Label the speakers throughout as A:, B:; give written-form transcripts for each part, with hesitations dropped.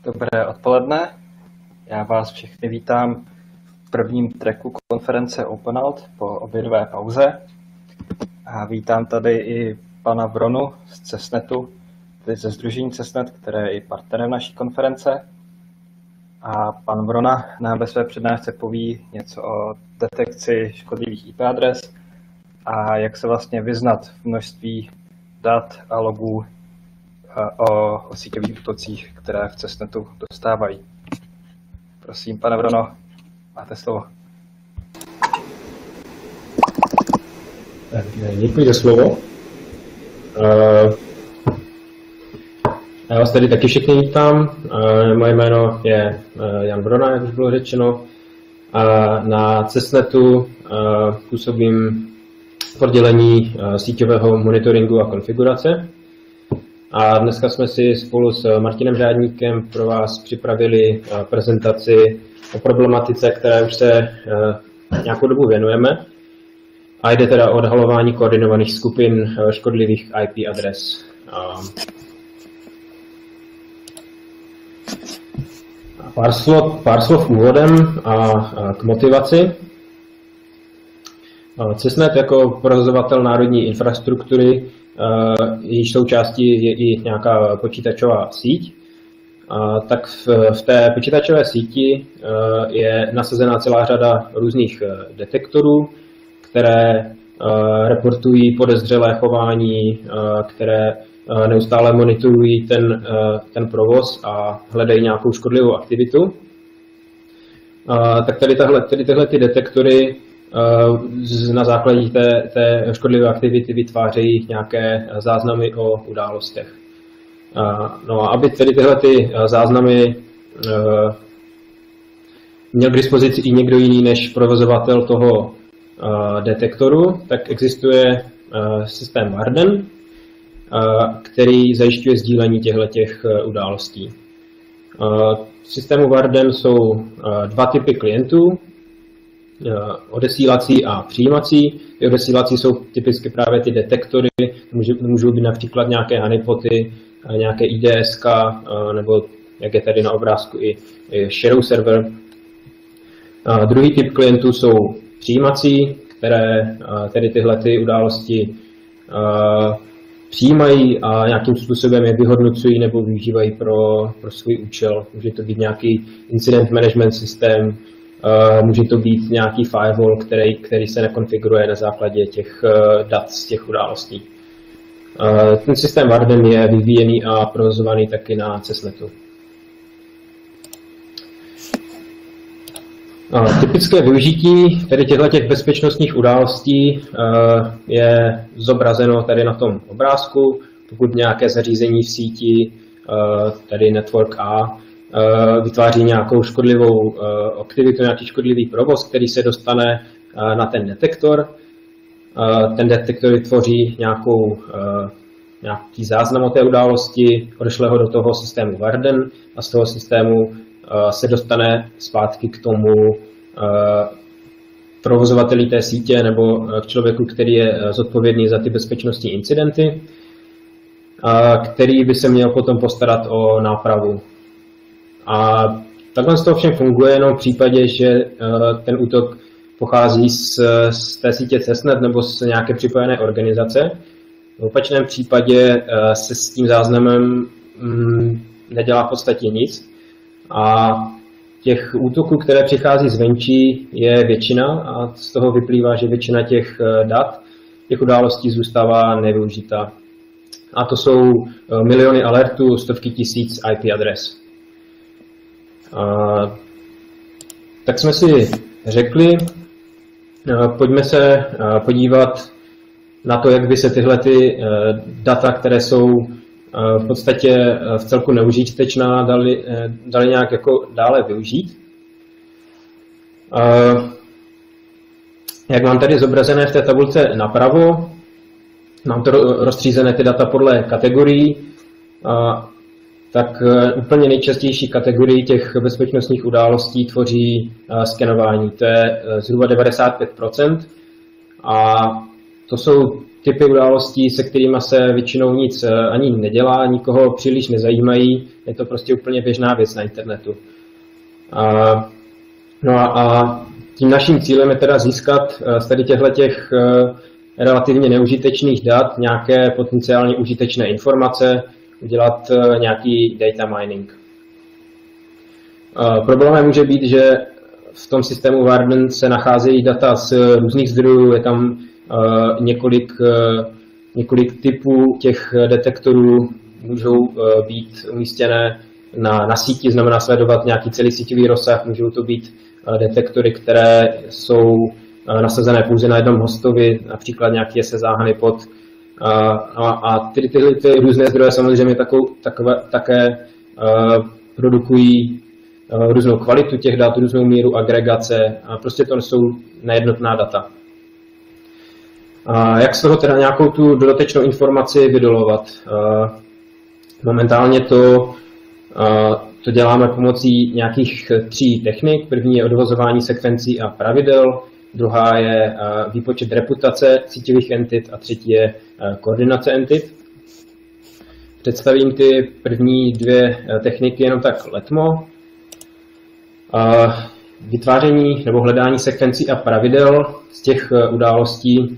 A: Dobré odpoledne, já vás všechny vítám v prvním tracku konference OpenAlt po obědové pauze a vítám tady i pana Vronu z CESNETu, tedy ze sdružení CESNET, které je i partnerem naší konference. A pan Vrona nám ve své přednášce poví něco o detekci škodlivých IP adres a jak se vlastně vyznat v množství dat a logů o síťových útocích, které v CESNETu dostávají. Prosím, pane Vrono, máte slovo.
B: Děkuji za slovo. Já vás tady taky všechny vítám. Moje jméno je Jan Vrona, jak už bylo řečeno. Na CESNETu působím v oddělení síťového monitoringu a konfigurace. A dneska jsme si spolu s Martinem Řádníkem pro vás připravili prezentaci o problematice, které už se nějakou dobu věnujeme. A jde teda o odhalování koordinovaných skupin škodlivých IP adres. Pár slov úvodem a k motivaci. CESNET jako provozovatel národní infrastruktury, jejíž součástí je i nějaká počítačová síť, tak v té počítačové síti je nasazena celá řada různých detektorů, které reportují podezřelé chování, které neustále monitorují ten provoz a hledají nějakou škodlivou aktivitu. Tak tyhle detektory na základě té škodlivé aktivity vytvářejí nějaké záznamy o událostech. No a aby tedy tyhle záznamy měl k dispozici i někdo jiný než provozovatel toho detektoru, tak existuje systém Warden, který zajišťuje sdílení těchto událostí. V systému Warden jsou dva typy klientů, odesílací a přijímací. Ty odesílací jsou typicky právě ty detektory, můžou být například nějaké honeypoty, nějaké IDSK, nebo jak je tady na obrázku i shadow server. Druhý typ klientů jsou přijímací, které tedy tyhle události přijímají a nějakým způsobem je vyhodnocují nebo využívají pro svůj účel. Může to být nějaký incident management systém, může to být nějaký firewall, který se nekonfiguruje na základě těch dat z těch událostí. Ten systém Warden je vyvíjený a provozovaný taky na CESNETu. Typické využití tedy těchto bezpečnostních událostí je zobrazeno tady na tom obrázku. Pokud nějaké zařízení v síti, tady Network A, vytváří nějakou škodlivou aktivitu, nějaký škodlivý provoz, který se dostane na ten detektor. Ten detektor vytvoří nějaký záznam o té události, odešle ho do toho systému Warden a z toho systému se dostane zpátky k tomu provozovateli té sítě nebo k člověku, který je zodpovědný za ty bezpečnostní incidenty, který by se měl potom postarat o nápravu. A takhle z toho všem funguje jenom v případě, že ten útok pochází z té sítě CESNET nebo z nějaké připojené organizace. V opačném případě se s tím záznamem nedělá v podstatě nic. A těch útoků, které přichází zvenčí, je většina a z toho vyplývá, že většina těch dat, těch událostí zůstává nevyužitá. A to jsou miliony alertů, stovky tisíc IP adres. Tak jsme si řekli, pojďme se podívat na to, jak by se tyhle data, které jsou v podstatě v celku neužitečná, dali nějak jako dále využít. Jak mám tady zobrazené v té tabulce napravo, mám to rozstřízené ty data podle kategorií, tak úplně nejčastější kategorii těch bezpečnostních událostí tvoří skenování. To je zhruba 95%. A to jsou typy událostí, se kterými se většinou nic ani nedělá, nikoho příliš nezajímají, je to prostě úplně běžná věc na internetu. No a tím naším cílem je teda získat z tady těch relativně neužitečných dat nějaké potenciálně užitečné informace, udělat nějaký data mining. Problémem může být, že v tom systému Warden se nacházejí data z různých zdrojů, je tam několik typů těch detektorů, můžou být umístěné na síti, znamená sledovat nějaký celý síťový rozsah, můžou to být detektory, které jsou nasazené pouze na jednom hostovi, například nějaký SSH honeypot. A ty různé zdroje samozřejmě také produkují různou kvalitu těch dat, různou míru agregace a prostě to jsou nejednotná data. Jak z toho teda nějakou tu dodatečnou informaci vydolovat? Momentálně to děláme pomocí nějakých 3 technik. První je odvozování sekvencí a pravidel, druhá je výpočet reputace síťových entit a třetí je koordinace entit. Představím ty první 2 techniky jenom tak letmo. Vytváření nebo hledání sekvencí a pravidel z těch událostí,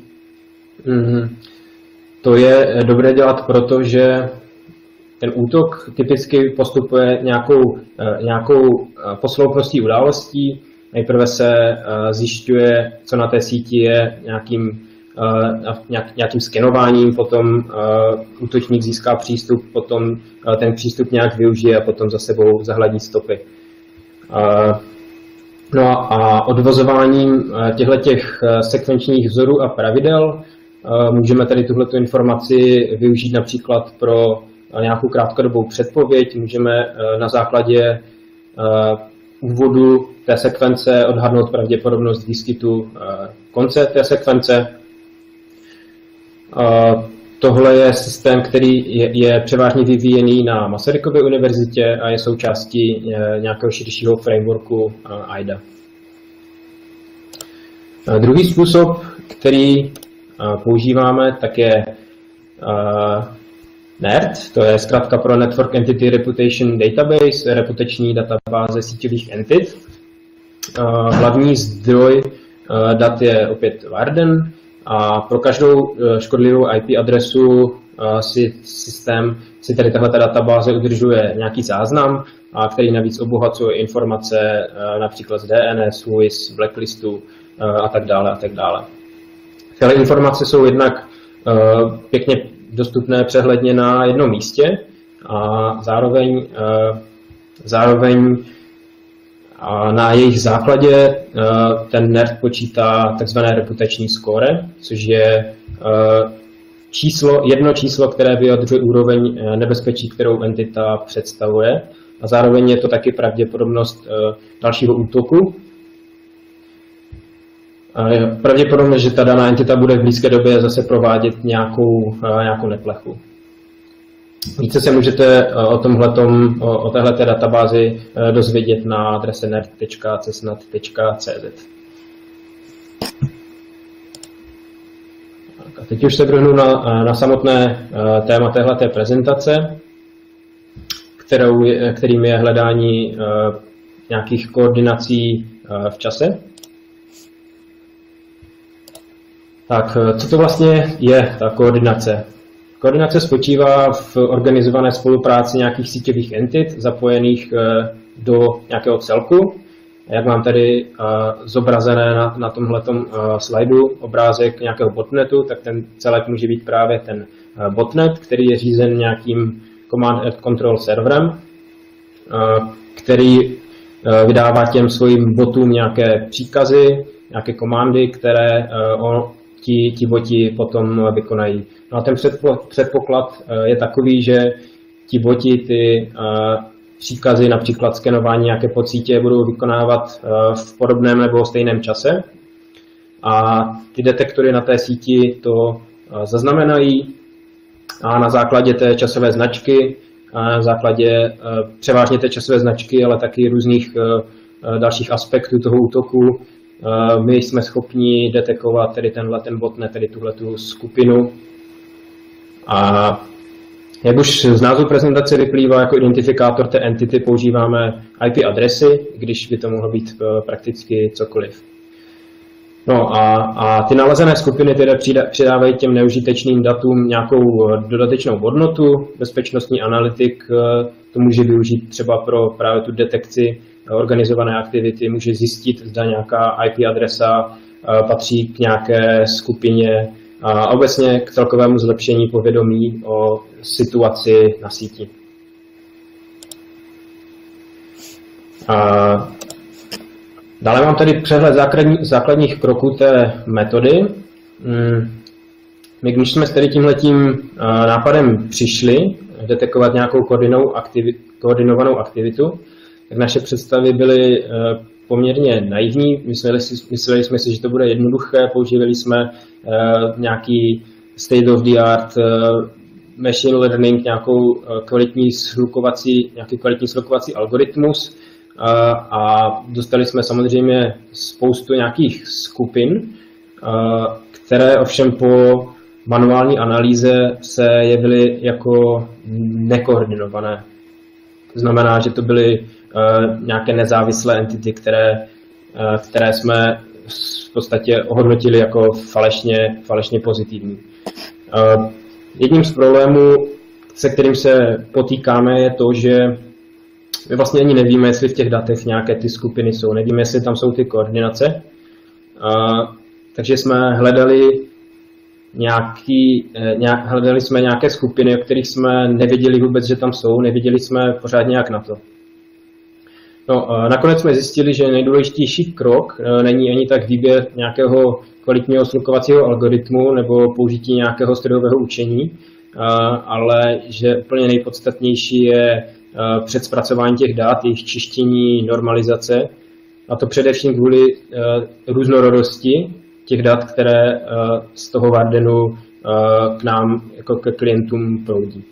B: to je dobré dělat, protože ten útok typicky postupuje nějakou posloupností událostí. Nejprve se zjišťuje, co na té síti je nějakým skenováním, potom útočník získá přístup, potom ten přístup nějak využije a potom za sebou zahladí stopy. No a odvozováním těchto sekvenčních vzorů a pravidel můžeme tady tuhletu informaci využít například pro nějakou krátkodobou předpověď, můžeme na základě úvodu té sekvence odhadnout pravděpodobnost výskytu konce té sekvence. Tohle je systém, který je převážně vyvíjený na Masarykově univerzitě a je součástí nějakého širšího frameworku AIDA. Druhý způsob, který používáme, tak je NERD, to je zkrátka pro Network Entity Reputation Database, reputační databáze síťových entit. Hlavní zdroj dat je opět Warden a pro každou škodlivou IP adresu systém si tady tahle databáze udržuje nějaký záznam, který navíc obohacuje informace například z DNS, WIS, blacklistu a tak dále a tak dále. Tyhle informace jsou jednak pěkně dostupné přehledně na jednom místě a zároveň na jejich základě ten NERD počítá takzvané reputační score, což je jedno číslo, které vyjadřuje úroveň nebezpečí, kterou entita představuje. A zároveň je to taky pravděpodobnost dalšího útoku. Pravděpodobně, že ta daná entita bude v blízké době zase provádět nějakou neplechu. Více se můžete o téhleté databázi dozvědět na adrese nerd.cesnat.cz. A teď už se vrhnu na samotné téma téhleté prezentace, kterým je hledání nějakých koordinací v čase. Tak, co to vlastně je ta koordinace? Koordinace spočívá v organizované spolupráci nějakých síťových entit zapojených do nějakého celku. Jak mám tady zobrazené na tomhletom slajdu obrázek nějakého botnetu, tak ten celek může být právě ten botnet, který je řízen nějakým command and control serverem, který vydává těm svým botům nějaké příkazy, nějaké komandy, které ti boti potom vykonají. No a ten předpoklad je takový, že ti boti ty příkazy, například skenování nějaké podsítě, budou vykonávat v podobném nebo stejném čase. A ty detektory na té síti to zaznamenají a na základě té časové značky, na základě převážně té časové značky, ale taky různých dalších aspektů toho útoku, my jsme schopni detekovat tedy ten botnet, tedy tuhletu skupinu. A jak už z názvu prezentace vyplývá, jako identifikátor té entity používáme IP adresy, když by to mohlo být prakticky cokoliv. No a ty nalezené skupiny tedy přidávají těm neužitečným datům nějakou dodatečnou hodnotu. Bezpečnostní analytik to může využít třeba pro právě tu detekci organizované aktivity, může zjistit, zda nějaká IP adresa patří k nějaké skupině a obecně k celkovému zlepšení povědomí o situaci na síti. Dále mám tady přehled základních kroků té metody. My, když jsme s tady tímhletím nápadem přišli detekovat nějakou koordinovanou aktivitu, tak naše představy byly poměrně naivní. Mysleli jsme si, že to bude jednoduché, používali jsme nějaký state of the art machine learning, nějaký kvalitní shlukovací algoritmus a dostali jsme samozřejmě spoustu nějakých skupin, které ovšem po manuální analýze se jevily jako nekoordinované. To znamená, že to byly nějaké nezávislé entity, které jsme v podstatě ohodnotili jako falešně pozitivní. Jedním z problémů, se kterým se potýkáme, je to, že my vlastně ani nevíme, jestli v těch datech nějaké ty skupiny jsou. Nevíme, jestli tam jsou ty koordinace. Takže jsme hledali jsme nějaké skupiny, o kterých jsme nevěděli vůbec, že tam jsou. Nevěděli jsme pořádně jak na to. No, nakonec jsme zjistili, že nejdůležitější krok není ani tak výběr nějakého kvalitního shlukovacího algoritmu nebo použití nějakého strojového učení, ale že úplně nejpodstatnější je předzpracování těch dat, jejich čištění, normalizace, a to především kvůli různorodosti těch dat, které z toho Vardenu k nám jako ke klientům proudí.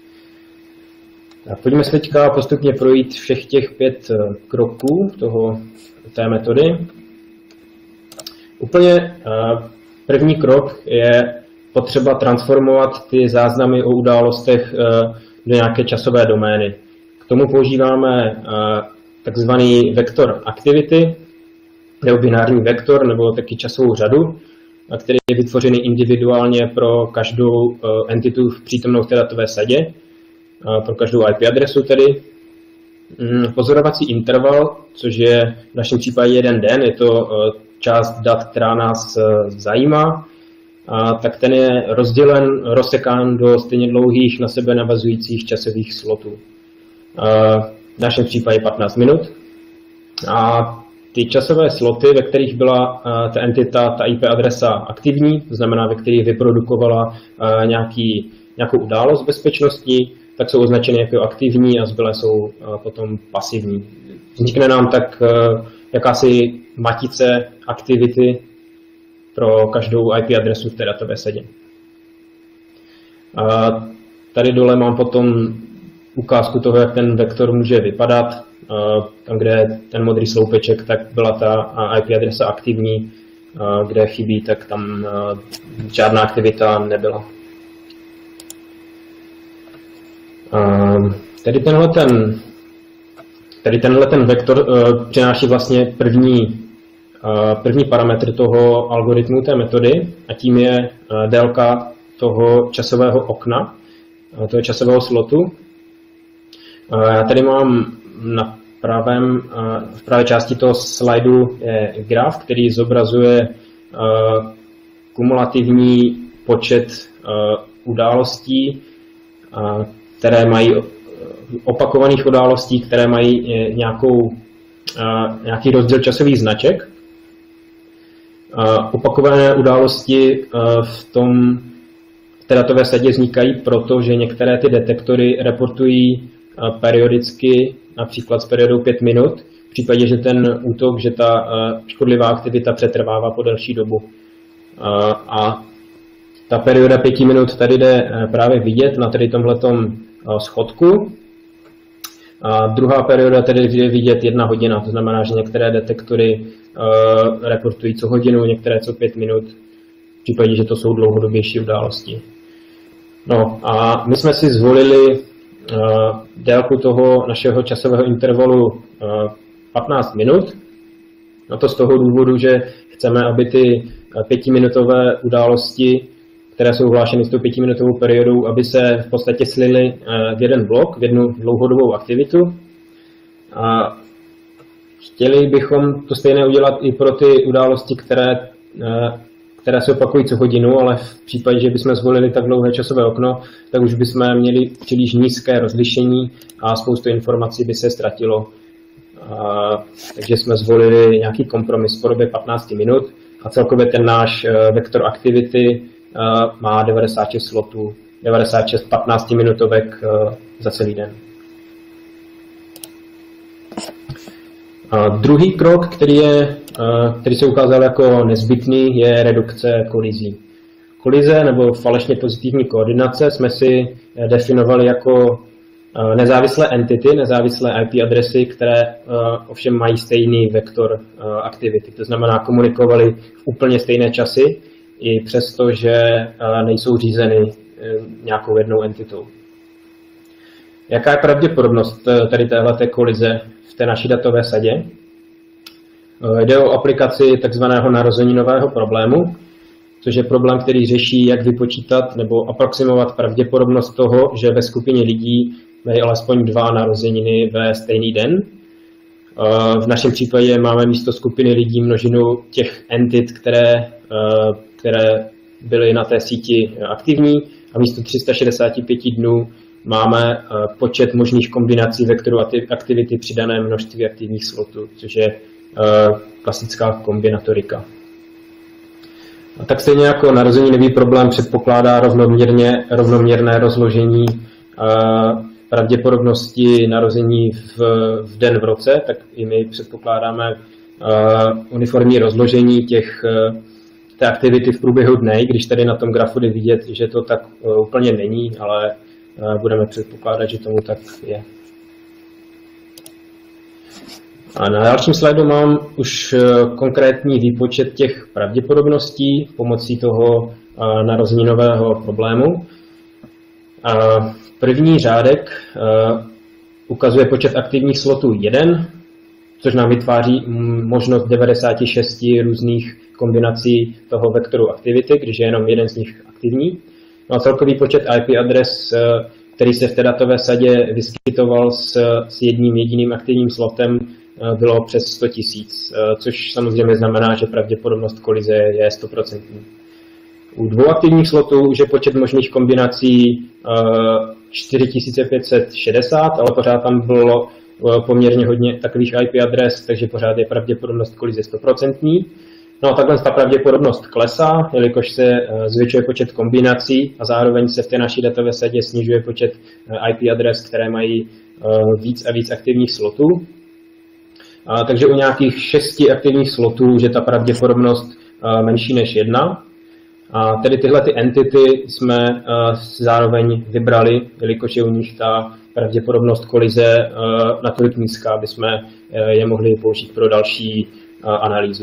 B: Pojďme se teďka postupně projít všech těch 5 kroků té metody. Úplně první krok je potřeba transformovat ty záznamy o událostech do nějaké časové domény. K tomu používáme takzvaný vektor aktivity, nebo binární vektor, nebo taky časovou řadu, který je vytvořený individuálně pro každou entitu přítomnou v té datové sadě, pro každou IP adresu tedy. Pozorovací interval, což je v našem případě 1 den, je to část dat, která nás zajímá, tak ten je rozsekán do stejně dlouhých na sebe navazujících časových slotů. V našem případě 15 minut. A ty časové sloty, ve kterých byla ta entita, ta IP adresa aktivní, to znamená, ve kterých vyprodukovala nějakou událost bezpečnostní, tak jsou označeny jako aktivní a zbylé jsou potom pasivní. Vznikne nám tak jakási matice aktivity pro každou IP adresu v té datové sadě. Tady dole mám potom ukázku toho, jak ten vektor může vypadat. Tam, kde je ten modrý sloupeček, tak byla ta IP adresa aktivní, kde chybí, tak tam žádná aktivita nebyla. Tady tenhle ten vektor přináší vlastně první parametr toho algoritmu té metody, a tím je délka toho časového okna, toho časového slotu. Já tady mám v pravé části toho slajdu je graf, který zobrazuje kumulativní počet událostí, které mají opakovaných událostí, které mají nějaký rozdíl časových značek. Opakované události v té datové sadě vznikají proto, že některé ty detektory reportují periodicky, například s periodou 5 minut, v případě, že ten útok, že ta škodlivá aktivita přetrvává po delší dobu. A ta perioda 5 minut tady jde právě vidět na tady tomhletom schodku. A druhá perioda tedy je vidět 1 hodina, to znamená, že některé detektory reportují co hodinu, některé co 5 minut, v případě, že to jsou dlouhodobější události. No a my jsme si zvolili délku toho našeho časového intervalu 15 minut. A to z toho důvodu, že chceme, aby ty 5minutové události, které jsou uhlášeny s tou 5minutovou periodou, aby se v podstatě slily v jeden blok, v jednu dlouhodobou aktivitu. A chtěli bychom to stejné udělat i pro ty události, které se opakují co hodinu, ale v případě, že bychom zvolili tak dlouhé časové okno, tak už bychom měli příliš nízké rozlišení a spoustu informací by se ztratilo. Takže jsme zvolili nějaký kompromis v podobě 15 minut a celkově ten náš vektor aktivity má 96 slotů, 96 15-minutovek za celý den. Druhý krok, který se ukázal jako nezbytný, je redukce kolizí. Kolize nebo falešně pozitivní koordinace jsme si definovali jako nezávislé entity, nezávislé IP adresy, které ovšem mají stejný vektor aktivity. To znamená, komunikovali v úplně stejné časy, i přesto, že nejsou řízeny nějakou jednou entitou. Jaká je pravděpodobnost tady téhleté kolize v té naší datové sadě? Jde o aplikaci takzvaného narozeninového problému, což je problém, který řeší, jak vypočítat nebo aproximovat pravděpodobnost toho, že ve skupině lidí mají alespoň 2 narozeniny ve stejný den. V našem případě máme místo skupiny lidí množinu těch entit, které byly na té síti aktivní, a místo 365 dnů máme počet možných kombinací vektorů aktivity při daném množství aktivních slotů, což je klasická kombinatorika. A tak stejně jako narozeninový problém předpokládá rovnoměrné rozložení pravděpodobnosti narození v den v roce, tak i my předpokládáme uniformní rozložení té aktivity v průběhu dne, když tady na tom grafu jde vidět, že to tak úplně není, ale budeme předpokládat, že tomu tak je. A na dalším slajdu mám už konkrétní výpočet těch pravděpodobností pomocí toho narozeninového problému. První řádek ukazuje počet aktivních slotů 1, což nám vytváří možnost 96 různých kombinací toho vektoru aktivity, když je jenom jeden z nich aktivní. No a celkový počet IP adres, který se v té datové sadě vyskytoval s jedním jediným aktivním slotem, bylo přes 100 000, což samozřejmě znamená, že pravděpodobnost kolize je 100%. U 2 aktivních slotů už je počet možných kombinací 4560, ale pořád tam bylo poměrně hodně takových IP adres, takže pořád je pravděpodobnost kolize 100%. No a takhle ta pravděpodobnost klesá, jelikož se zvětšuje počet kombinací a zároveň se v té naší datové sadě snižuje počet IP adres, které mají víc a víc aktivních slotů. Takže u nějakých 6 aktivních slotů už je ta pravděpodobnost menší než 1. A tedy tyhle ty entity jsme zároveň vybrali, jelikož je u nich ta pravděpodobnost kolize natolik nízká, aby jsme je mohli použít pro další analýzu.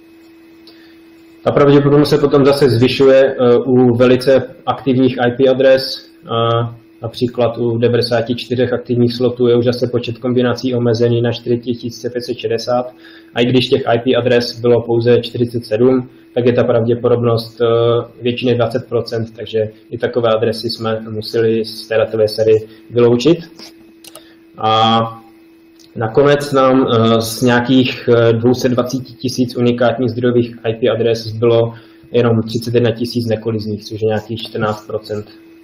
B: Ta pravděpodobnost se potom zase zvyšuje u velice aktivních IP adres. Například u 94 aktivních slotů je už zase počet kombinací omezený na 4560. A i když těch IP adres bylo pouze 47, tak je ta pravděpodobnost větší než 20%, takže i takové adresy jsme museli z té datové sady vyloučit. A nakonec nám z nějakých 220 000 unikátních zdrojových IP adres zbylo jenom 31 000 nekolizních, což je nějakých 14%.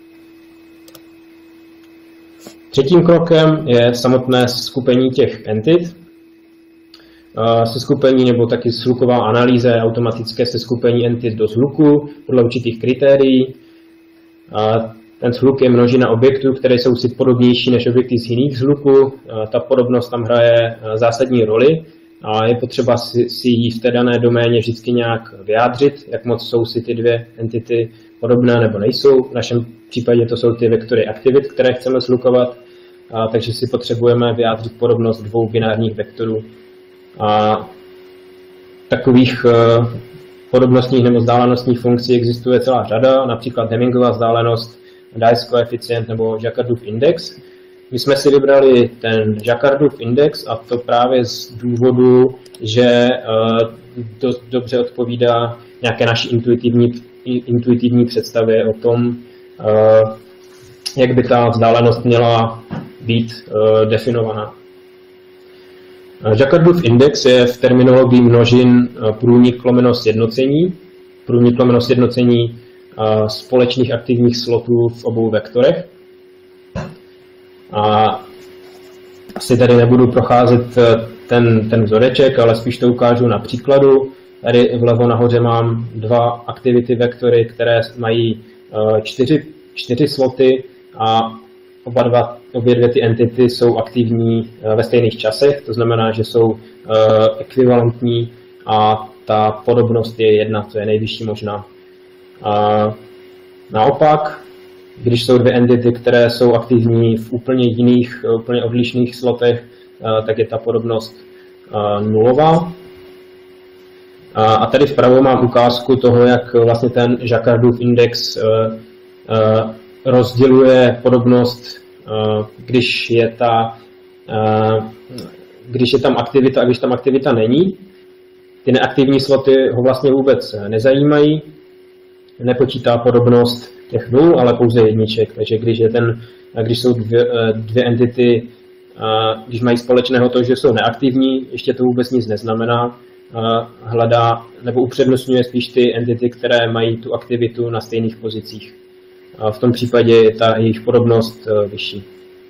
B: Třetím krokem je samotné skupení těch entit. Seskupení nebo taky shluková analýza, automatické seskupení entit do shluku podle určitých kritérií. Ten shluk je množina objektů, které jsou si podobnější než objekty z jiných shluků. Ta podobnost tam hraje zásadní roli a je potřeba si ji v té dané doméně vždycky nějak vyjádřit, jak moc jsou si ty dvě entity podobné nebo nejsou. V našem případě to jsou ty vektory aktivit, které chceme shlukovat, takže si potřebujeme vyjádřit podobnost 2 binárních vektorů. takových podobnostních nebo vzdálenostních funkcí existuje celá řada, například Hemmingova vzdálenost, Dice koeficient nebo Jacquardův index. My jsme si vybrali ten Jacquardův index a to právě z důvodu, že dost dobře odpovídá nějaké naší intuitivní představě o tom, jak by ta vzdálenost měla být definovaná. Jacquardův index je v terminologii množin průnik/sjednocení. Průnik/sjednocení společných aktivních slotů v obou vektorech. A asi tady nebudu procházet ten vzoreček, ale spíš to ukážu na příkladu. Tady vlevo nahoře mám dva aktivity vektory, které mají čtyři sloty a obě dvě ty entity jsou aktivní ve stejných časech, to znamená, že jsou ekvivalentní a ta podobnost je 1, to je nejvyšší možná. Naopak, když jsou dvě entity, které jsou aktivní v úplně jiných, úplně odlišných slotech, tak je ta podobnost nulová. A tady vpravo mám ukázku toho, jak vlastně ten Jacquardův index rozděluje podobnost, když je tam aktivita a když tam aktivita není. Ty neaktivní sloty ho vlastně vůbec nezajímají, nepočítá podobnost těch nul, ale pouze jedniček. Takže když jsou dvě entity, když mají společného to, že jsou neaktivní, ještě to vůbec nic neznamená, hledá nebo upřednostňuje spíš ty entity, které mají tu aktivitu na stejných pozicích. V tom případě je ta jejich podobnost vyšší.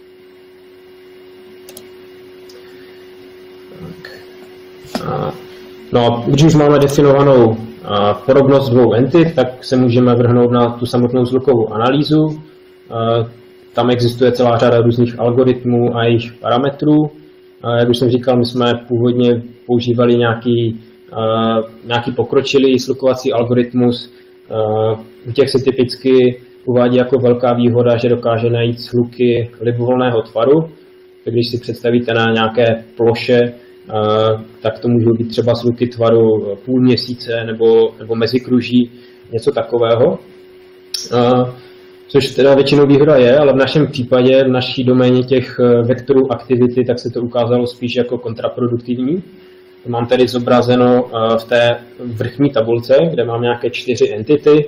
B: No, když už máme definovanou podobnost dvou entit, tak se můžeme vrhnout na tu samotnou zvukovou analýzu. Tam existuje celá řada různých algoritmů a jejich parametrů. Jak už jsem říkal, my jsme původně používali nějaký pokročilý slukovací algoritmus. U těch se typicky uvádí jako velká výhoda, že dokáže najít sluky libovolného tvaru. Když si představíte na nějaké ploše, tak to můžou být třeba sluky tvaru půlměsíce nebo mezikruží, něco takového. Což teda většinou výhoda je, ale v našem případě, v naší doméně těch vektorů aktivity, tak se to ukázalo spíš jako kontraproduktivní. Mám tady zobrazeno v té vrchní tabulce, kde mám nějaké 4 entity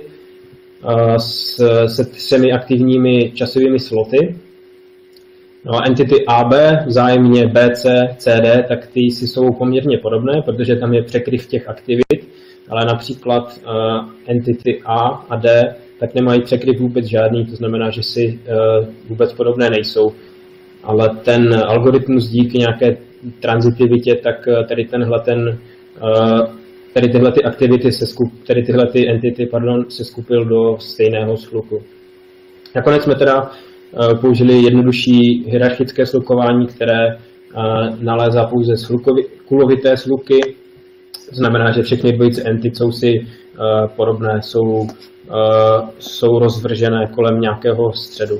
B: se 3 aktivními časovými sloty. No a entity AB, vzájemně BC, CD, tak ty si jsou poměrně podobné, protože tam je překryv těch aktivit, ale například entity A a D tak nemají překryv vůbec žádný, to znamená, že si vůbec podobné nejsou. Ale ten algoritmus díky nějaké transitivitě, tak tyhle ty aktivity tyhle ty entity, se skupil do stejného sluku. Nakonec jsme teda použili jednodušší hierarchické slukování, které nalézá pouze kulovité sluky. To znamená, že všechny dvojice entit jsou si podobné, jsou rozvržené kolem nějakého středu.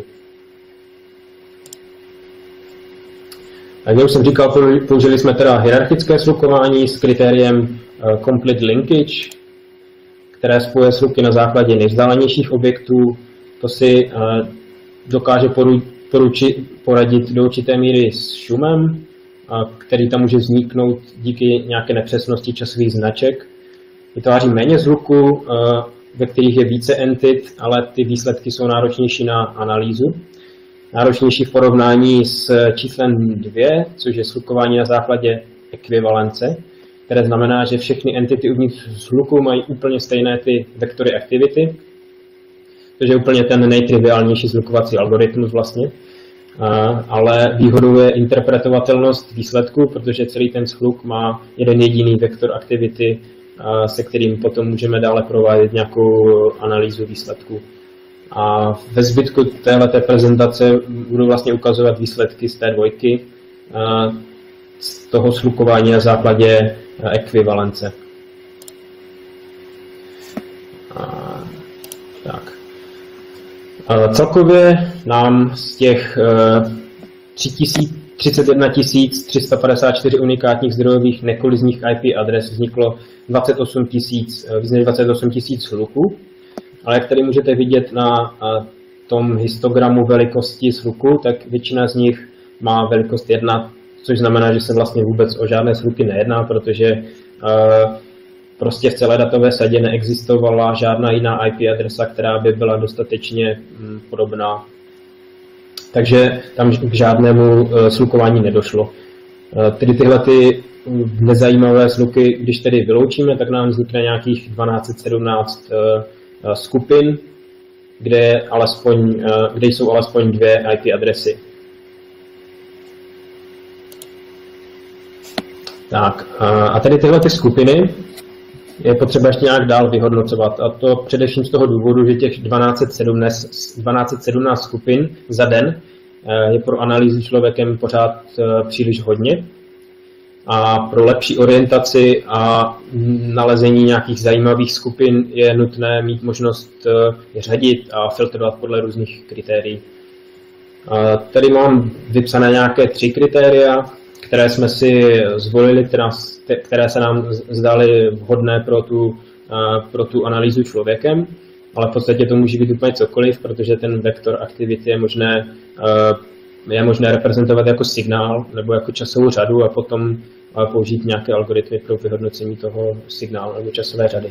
B: Jak už jsem říkal, použili jsme teda hierarchické slukování s kritériem complete linkage, které spojuje sluky na základě nejvzdálenějších objektů. To si dokáže poradit do určité míry s šumem, který tam může vzniknout díky nějaké nepřesnosti časových značek. Vytváří méně zvuku, ve kterých je více entit, ale ty výsledky jsou náročnější na analýzu. Náročnější v porovnání s číslem 2, což je slukování na základě ekvivalence, které znamená, že všechny entity uvnitř zvuku mají úplně stejné ty vektory aktivity, což je úplně ten nejtriviálnější zvukovací algoritmus vlastně. Ale výhodou je interpretovatelnost výsledku, protože celý ten hluk má jeden jediný vektor aktivity, se kterým potom můžeme dále provádět nějakou analýzu výsledku. A ve zbytku téhleté prezentace budu vlastně ukazovat výsledky z té dvojky, z toho slukování na základě ekvivalence. Tak. Celkově nám z těch 31 354 unikátních zdrojových nekolizních IP adres vzniklo víc než 28 000 hluků. Ale jak tady můžete vidět na tom histogramu velikosti shluku, tak většina z nich má velikost 1, což znamená, že se vlastně vůbec o žádné shluky nejedná, protože prostě v celé datové sadě neexistovala žádná jiná IP adresa, která by byla dostatečně podobná. Takže tam k žádnému shlukování nedošlo. Tedy tyhle ty nezajímavé shluky, když tedy vyloučíme, tak nám vznikne nějakých 1217 skupin, kde jsou alespoň 2 IP adresy. Tak, a tady tyhle ty skupiny je potřeba ještě nějak dál vyhodnocovat. A to především z toho důvodu, že těch 1217 skupin za den je pro analýzu člověkem pořád příliš hodně. A pro lepší orientaci a nalezení nějakých zajímavých skupin je nutné mít možnost je řadit a filtrovat podle různých kritérií. Tady mám vypsané nějaké 3 kritéria, které jsme si zvolili, které se nám zdaly vhodné pro tu analýzu člověkem, ale v podstatě to může být úplně cokoliv, protože ten vektor aktivity je možné reprezentovat jako signál nebo jako časovou řadu a potom použít nějaké algoritmy pro vyhodnocení toho signálu nebo časové řady.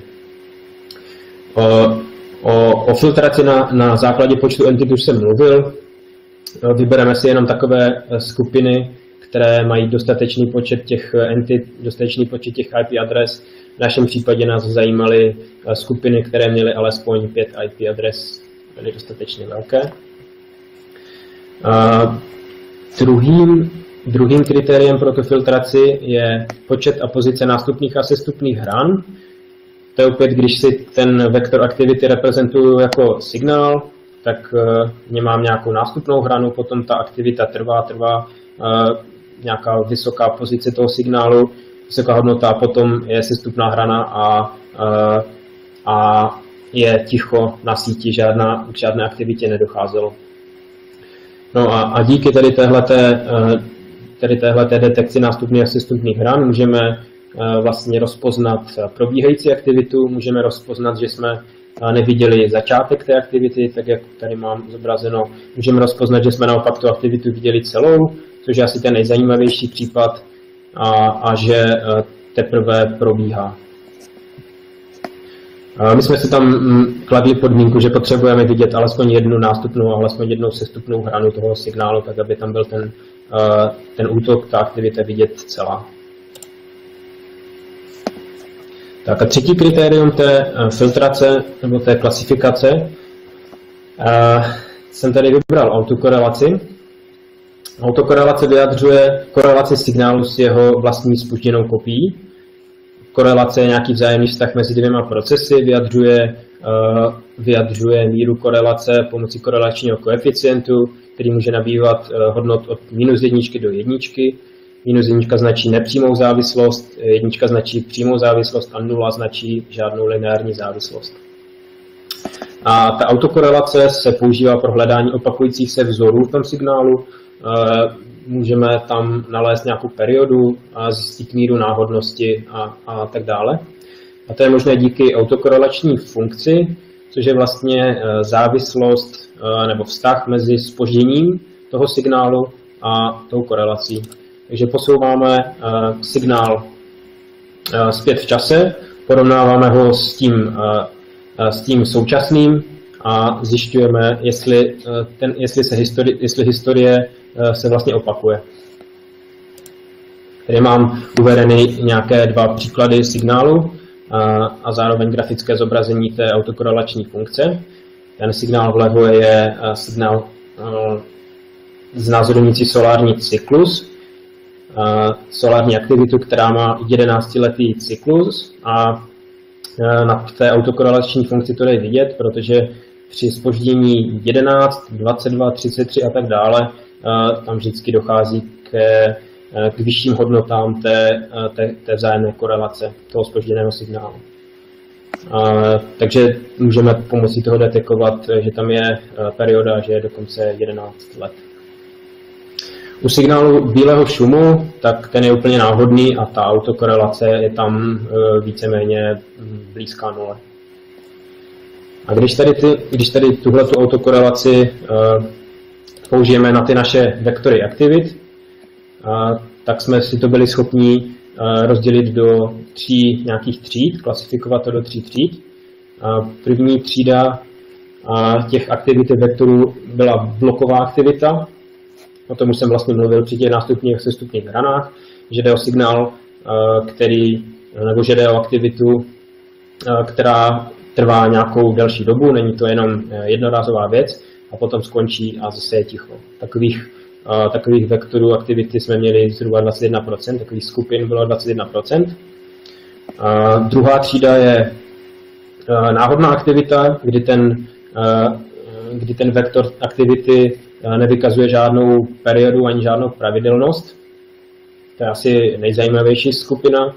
B: O filtraci na základě počtu entit už jsem mluvil. Vybereme si jenom takové skupiny, které mají dostatečný počet těch entit, dostatečný počet těch IP adres. V našem případě nás zajímaly skupiny, které měly alespoň 5 IP adres, byly dostatečně velké. Druhým kritériem pro tu filtraci je počet a pozice nástupních a sestupných hran. To je opět, když si ten vektor aktivity reprezentuju jako signál, tak v něm mám nějakou nástupnou hranu, potom ta aktivita trvá nějaká vysoká pozice toho signálu, vysoká hodnota, a potom je sestupná hrana a je ticho na síti, k žádné aktivitě nedocházelo. No a díky tady téhleté detekci nástupných a sestupných hran můžeme vlastně rozpoznat probíhající aktivitu, můžeme rozpoznat, že jsme neviděli začátek té aktivity, tak jak tady mám zobrazeno. Můžeme rozpoznat, že jsme naopak tu aktivitu viděli celou, což je asi ten nejzajímavější případ, a že teprve probíhá. My jsme si tam kladli podmínku, že potřebujeme vidět alespoň jednu nástupnou a alespoň jednou sestupnou hranu toho signálu, tak aby tam byl ten útok, ta aktivita vidět celá. Tak a třetí kritérium té filtrace nebo té klasifikace jsem tady vybral autokorelaci. Autokorelace vyjadřuje korelaci signálu s jeho vlastní zpožděnou kopií. Korelace je nějaký vzájemný vztah mezi dvěma procesy, vyjadřuje míru korelace pomocí korelačního koeficientu, který může nabývat hodnot od -1 do 1. -1 značí nepřímou závislost, 1 značí přímou závislost a 0 značí žádnou lineární závislost. A ta autokorelace se používá pro hledání opakujících se vzorů v tom signálu. Můžeme tam nalézt nějakou periodu a zjistit míru náhodnosti a tak dále. A to je možné díky autokorelační funkci, což je vlastně závislost nebo vztah mezi zpožděním toho signálu a tou korelací. Takže posouváme signál zpět v čase, porovnáváme ho s tím současným a zjišťujeme, jestli historie se vlastně opakuje. Tady mám uvedeny nějaké 2 příklady signálu a zároveň grafické zobrazení té autokorelační funkce. Ten signál vlevo je signál znázorňující solární cyklus, solární aktivitu, která má 11letý cyklus, a na té autokorelační funkci to jde vidět, protože při zpoždění 11, 22, 33 a tak dále tam vždycky dochází k vyšším hodnotám té vzájemné korelace toho zpožděného signálu. Takže můžeme pomocí toho detekovat, že tam je perioda, že je dokonce 11 let. U signálu bílého šumu, tak ten je úplně náhodný a ta autokorelace je tam víceméně blízká nule. A když tady tuhletu autokorelaci použijeme na ty naše vektory aktivit, tak jsme si to byli schopni rozdělit do nějakých tříd, klasifikovat to do 3 tříd. První třída těch aktivit vektorů byla bloková aktivita. O tom už jsem vlastně mluvil při těch nástupních a sestupních hranách, že jde o signál, že jde o aktivitu, která trvá nějakou delší dobu, není to jenom jednorázová věc a potom skončí a zase je ticho. Takových vektorů aktivity jsme měli zhruba 21%, takových skupin bylo 21%. Druhá třída je náhodná aktivita, kdy ten vektor aktivity nevykazuje žádnou periodu ani žádnou pravidelnost. To je asi nejzajímavější skupina.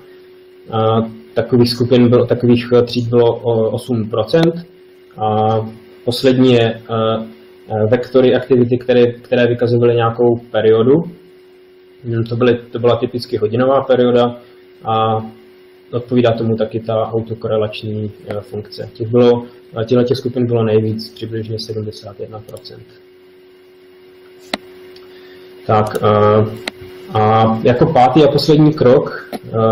B: Takových tříd bylo 8%. A poslední je vektory aktivity, které vykazovaly nějakou periodu. To byla typicky hodinová perioda a odpovídá tomu taky ta autokorelační funkce. Těch skupin bylo nejvíc, přibližně 71%. Tak a jako pátý a poslední krok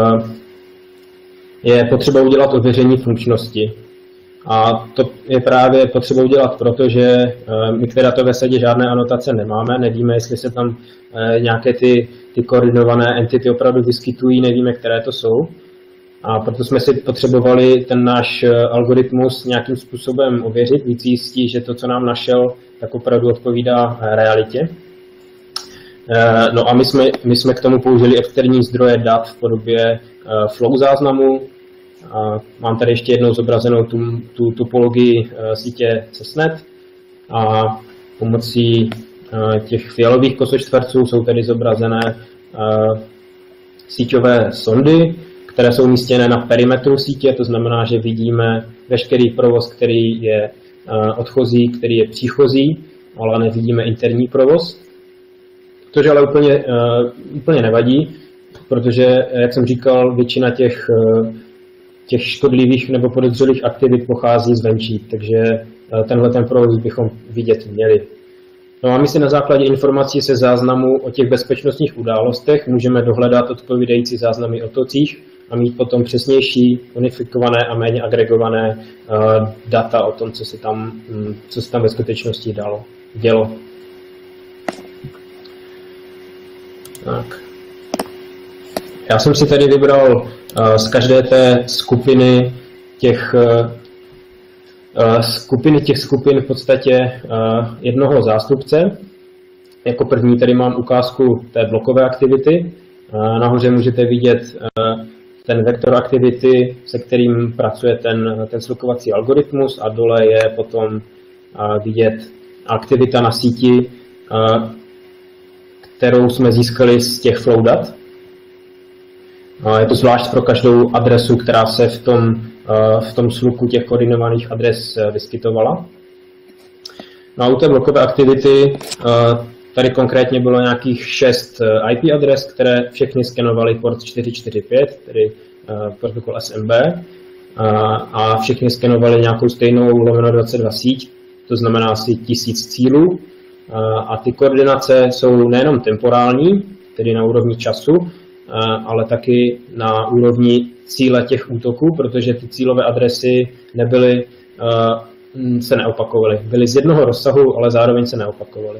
B: je potřeba udělat ověření funkčnosti. A to je právě potřeba udělat, protože my k té datové sadě žádné anotace nemáme, nevíme, jestli se tam nějaké ty koordinované entity opravdu vyskytují, nevíme, které to jsou. A proto jsme si potřebovali ten náš algoritmus nějakým způsobem ověřit, víc jistí, že to, co nám našel, tak opravdu odpovídá realitě. No a my jsme k tomu použili externí zdroje dat v podobě flow záznamu. Mám tady ještě jednou zobrazenou tu topologii sítě CESNET a pomocí těch fialových kosočtverců jsou tady zobrazené síťové sondy, které jsou umístěné na perimetru sítě, to znamená, že vidíme veškerý provoz, který je odchozí, který je příchozí, ale nevidíme interní provoz. Což ale úplně nevadí, protože, jak jsem říkal, většina těch škodlivých nebo podezřelých aktivit pochází zvenčí, takže tenhle provoz bychom vidět měli. No a my si na základě informací se záznamu o těch bezpečnostních událostech můžeme dohledat odpovídající záznamy o tocích a mít potom přesnější, unifikované a méně agregované data o tom, co se tam ve skutečnosti dělo. Tak. Já jsem si tady vybral z každé té skupiny těch skupin v podstatě jednoho zástupce. Jako první tady mám ukázku té blokové aktivity. Nahoře můžete vidět ten vektor aktivity, se kterým pracuje ten slukovací algoritmus a dole je potom vidět aktivita na síti, kterou jsme získali z těch flow dat. Je to zvlášť pro každou adresu, která se v tom sluku těch koordinovaných adres vyskytovala. No a u té blokové aktivity tady konkrétně bylo nějakých 6 IP adres, které všechny skenovaly port 445, tedy protokol SMB, a všechny skenovaly nějakou stejnou /22 síť, to znamená asi 1000 cílů. A ty koordinace jsou nejenom temporální, tedy na úrovni času, ale taky na úrovni cíle těch útoků, protože ty cílové adresy se neopakovaly. Byly z jednoho rozsahu, ale zároveň se neopakovaly.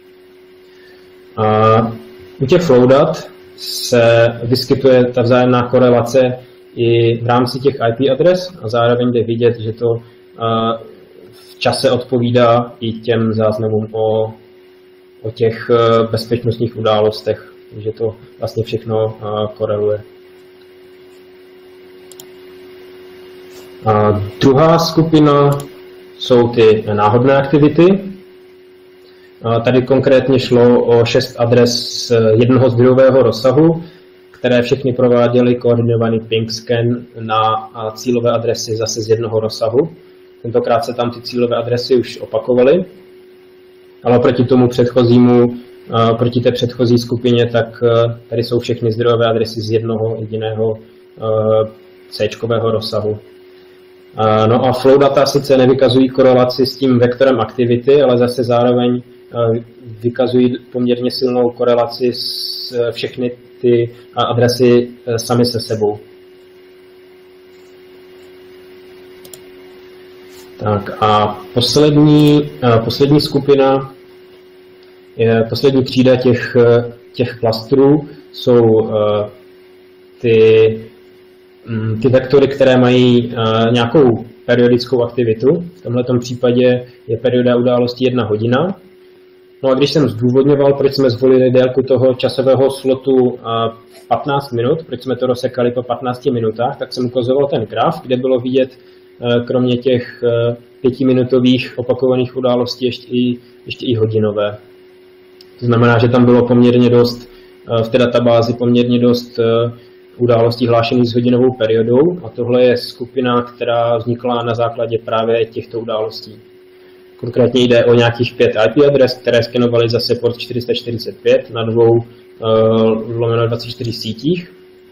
B: U těch flow dat se vyskytuje ta vzájemná korelace i v rámci těch IP adres a zároveň jde vidět, že to v čase odpovídá i těm záznamům o těch bezpečnostních událostech. Takže to vlastně všechno koreluje. A druhá skupina jsou ty náhodné aktivity. Tady konkrétně šlo o 6 adres z jednoho zdrojového rozsahu, které všechny prováděly koordinovaný ping scan na cílové adresy zase z jednoho rozsahu. Tentokrát se tam ty cílové adresy už opakovaly, ale proti tomu předchozímu proti té předchozí skupině, tak tady jsou všechny zdrojové adresy z jednoho jediného C-čkového rozsahu. No a flow data sice nevykazují korelaci s tím vektorem aktivity, ale zase zároveň vykazují poměrně silnou korelaci s všechny ty adresy sami se sebou. Tak a poslední skupina, poslední třída těch klastrů jsou ty vektory, které mají nějakou periodickou aktivitu. V tomto případě je perioda události 1 hodina. No a když jsem zdůvodňoval, proč jsme zvolili délku toho časového slotu 15 minut, proč jsme to rozsekali po 15 minutách, tak jsem ukazoval ten graf, kde bylo vidět kromě těch 5minutových opakovaných událostí ještě i hodinové. To znamená, že tam bylo poměrně dost, v té databázi poměrně dost událostí hlášených s hodinovou periodou a tohle je skupina, která vznikla na základě právě těchto událostí. Konkrétně jde o nějakých 5 IP adres, které skenovaly zase port 445 na 2/24 sítích.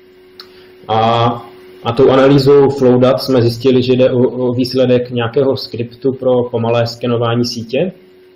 B: A tou analýzou flowdat jsme zjistili, že jde o výsledek nějakého skriptu pro pomalé skenování sítě.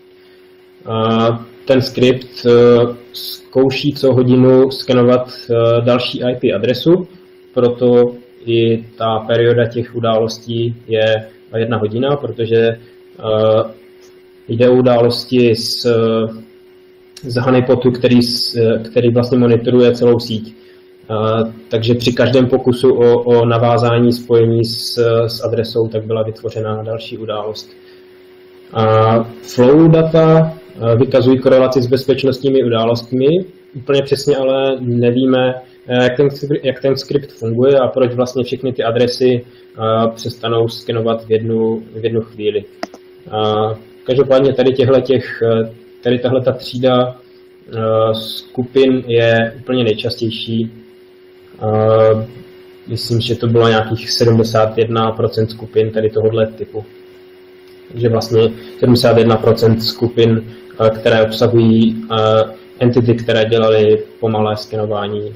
B: Ten skript zkouší co hodinu skenovat další IP adresu, proto i ta perioda těch událostí je 1 hodina, protože jde o události z honeypotu, který vlastně monitoruje celou síť. Takže při každém pokusu o navázání spojení s adresou tak byla vytvořena další událost. Flow data vykazují korelaci s bezpečnostními událostmi. Úplně přesně ale nevíme, jak ten skript funguje a proč vlastně všechny ty adresy přestanou skenovat v jednu chvíli. Každopádně tady tahle ta třída skupin je úplně nejčastější. Myslím, že to bylo nějakých 71% skupin tady tohohle typu. Takže vlastně 71% skupin, které obsahují entity, které dělaly pomalé skenování.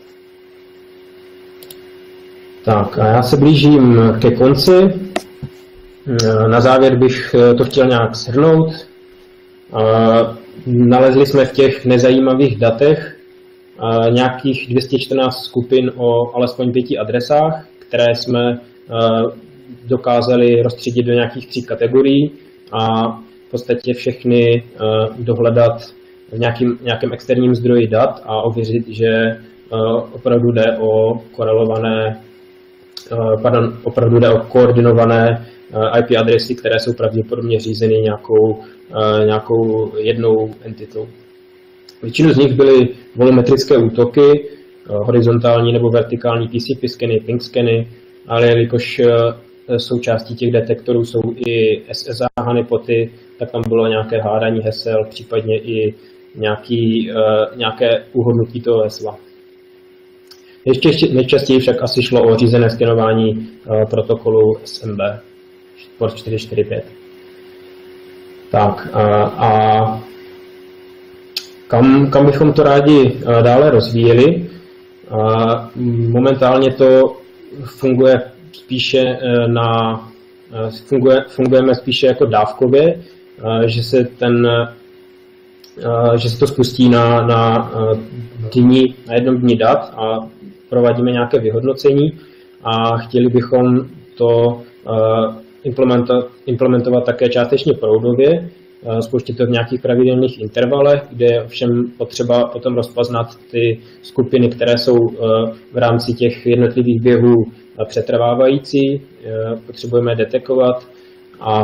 B: Tak a já se blížím ke konci. Na závěr bych to chtěl nějak shrnout. Nalezli jsme v těch nezajímavých datech nějakých 214 skupin o alespoň 5 adresách, které jsme dokázali rozstřídit do nějakých 3 kategorií a v podstatě všechny dohledat v nějakém externím zdroji dat a ověřit, že opravdu jde o koordinované IP adresy, které jsou pravděpodobně řízeny nějakou jednou entitou. Většinu z nich byly volumetrické útoky, horizontální nebo vertikální TCP skeny, ping skeny, ale jelikož součástí těch detektorů jsou i SSA honeypoty, tak tam bylo nějaké hádání hesel, případně i nějaké uhodnutí toho hesla. Nejčastěji však asi šlo o řízené skenování protokolu SMB, port 445. Tak a kam bychom to rádi dále rozvíjeli? Momentálně to funguje spíše fungujeme spíše jako dávkově, že se to spustí na jednom dni dat a provádíme nějaké vyhodnocení a chtěli bychom to implementovat také částečně proudově, spouštět to v nějakých pravidelných intervalech, kde je ovšem potřeba potom rozpoznat ty skupiny, které jsou v rámci těch jednotlivých běhů přetrvávající, potřebujeme detekovat a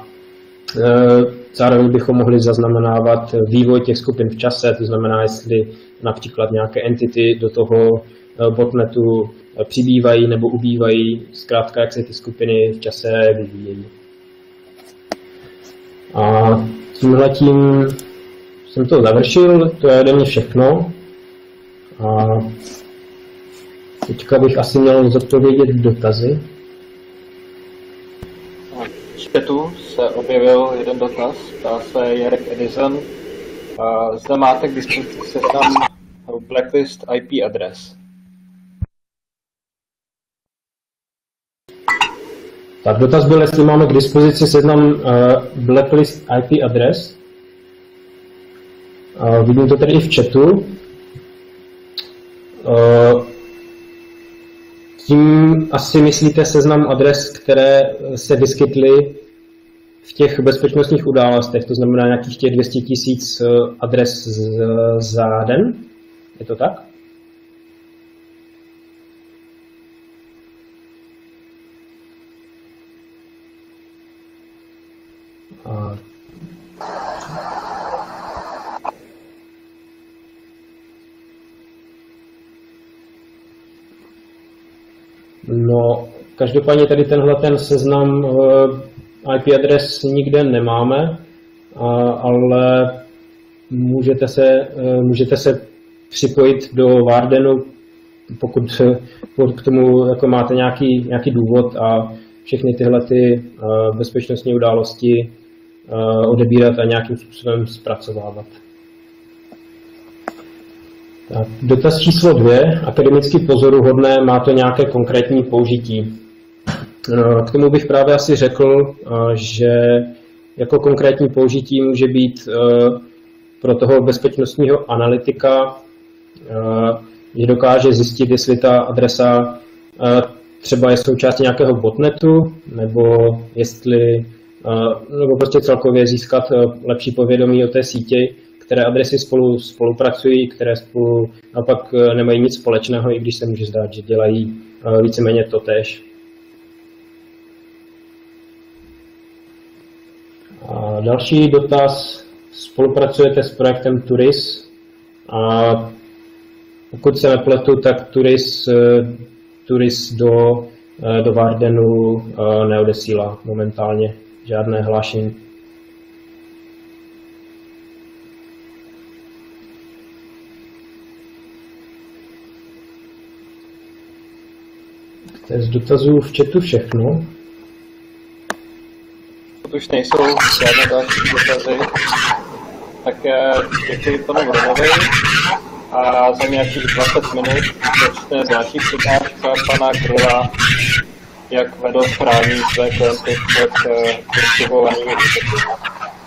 B: zároveň bychom mohli zaznamenávat vývoj těch skupin v čase, to znamená, jestli například nějaké entity do toho botnetu přibývají nebo ubývají, zkrátka jak se ty skupiny v čase vyvíjejí. A tímhletím jsem to završil, to je ode mě všechno. A teďka bych asi měl zodpovědět dotazy.
A: V chatu se objevil jeden dotaz, ptá se Jarek Edison. Zde máte k dispozici seznam blacklist IP adres.
B: Tak dotaz byl, jestli máme k dispozici seznam blacklist IP adres. Vidím to tady i v chatu. Tím asi myslíte seznam adres, které se vyskytly v těch bezpečnostních událostech, to znamená nějakých těch 200 000 adres za den? Je to tak? No, každopádně tady tenhle seznam IP adres nikde nemáme, ale můžete se připojit do Wardenu, pokud k tomu jako máte nějaký důvod a všechny tyhle bezpečnostní události odebírat a nějakým způsobem zpracovávat. Tak, dotaz číslo 2, akademicky pozoruhodné, má to nějaké konkrétní použití? K tomu bych právě asi řekl, že jako konkrétní použití může být pro toho bezpečnostního analytika, že dokáže zjistit, jestli ta adresa třeba je součástí nějakého botnetu, nebo prostě celkově získat lepší povědomí o té síti, které adresy spolupracují, které spolu naopak nemají nic společného, i když se může zdát, že dělají víceméně totéž. A další dotaz. Spolupracujete s projektem Turis? A pokud se nepletu, tak Turis do Wardenu neodesílá momentálně žádné hlášení. To je z dotazů v chatu všechno.
A: Pokud už nejsou žádné další dotazy, tak děkuji panu Vronovi a za nějakých 20 minut začne další přednáška pana Grilla, jak vedl správní své klienty před kultivovanými útoky.